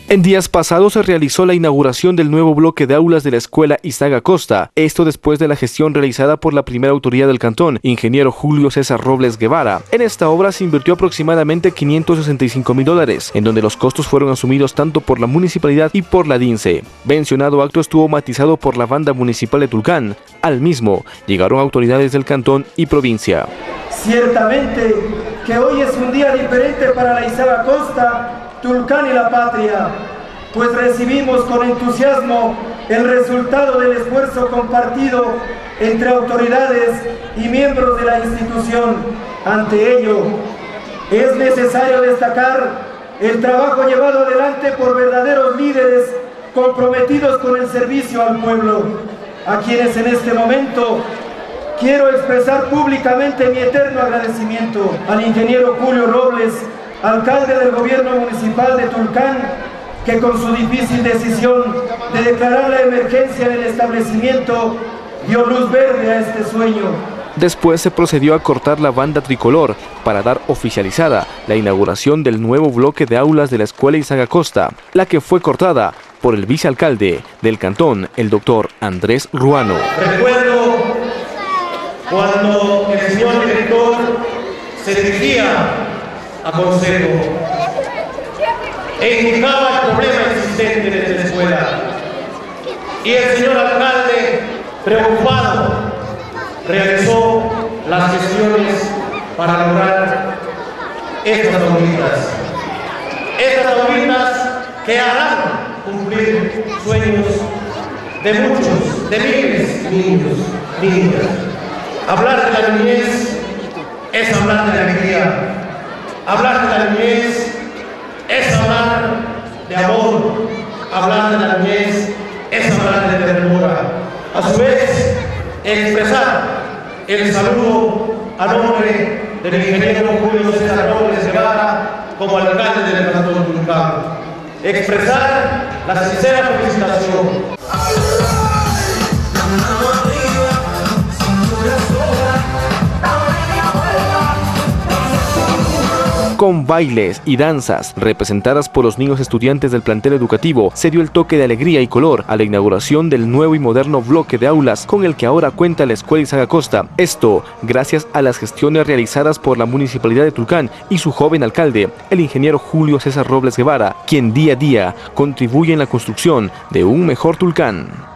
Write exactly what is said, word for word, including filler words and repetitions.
En días pasados se realizó la inauguración del nuevo bloque de aulas de la escuela Isaac Acosta, esto después de la gestión realizada por la primera autoridad del cantón, ingeniero Julio César Robles Guevara. En esta obra se invirtió aproximadamente quinientos sesenta y cinco mil dólares, en donde los costos fueron asumidos tanto por la municipalidad y por la D I N S E. Mencionado acto estuvo matizado por la banda municipal de Tulcán. Al mismo llegaron autoridades del cantón y provincia. Ciertamente que hoy es un día diferente para la Isaac Acosta, Tulcán y la patria, pues recibimos con entusiasmo el resultado del esfuerzo compartido entre autoridades y miembros de la institución. Ante ello, es necesario destacar el trabajo llevado adelante por verdaderos líderes comprometidos con el servicio al pueblo, a quienes en este momento quiero expresar públicamente mi eterno agradecimiento al ingeniero Julio Robles, alcalde del gobierno municipal de Tulcán, que con su difícil decisión de declarar la emergencia en el establecimiento dio luz verde a este sueño. Después se procedió a cortar la banda tricolor para dar oficializada la inauguración del nuevo bloque de aulas de la escuela Isaac Acosta, la que fue cortada por el vicealcalde del cantón, el doctor Andrés Ruano. Recuerdo cuando el señor director se dirigía a consejo e indicaba el problema existente de la escuela, y el señor alcalde, preocupado, realizó las gestiones para lograr estas aulitas, estas aulitas que harán cumplir sueños de muchos, de miles de niños, niñas. Hablar de la niñez es hablar de la alegría. Hablar de la niñez es hablar de amor. Hablar de la niñez es hablar de ternura. A su vez, expresar el saludo a nombre del ingeniero Julio César Robles Guevara como alcalde del cantón Tulcán. Expresar la sincera felicitación. Con bailes y danzas representadas por los niños estudiantes del plantel educativo, se dio el toque de alegría y color a la inauguración del nuevo y moderno bloque de aulas con el que ahora cuenta la escuela Isaac Acosta. Esto gracias a las gestiones realizadas por la municipalidad de Tulcán y su joven alcalde, el ingeniero Julio César Robles Guevara, quien día a día contribuye en la construcción de un mejor Tulcán.